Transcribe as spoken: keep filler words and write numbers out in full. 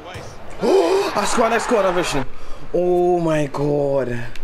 Oh, I scored, I scored a vision. Oh my god.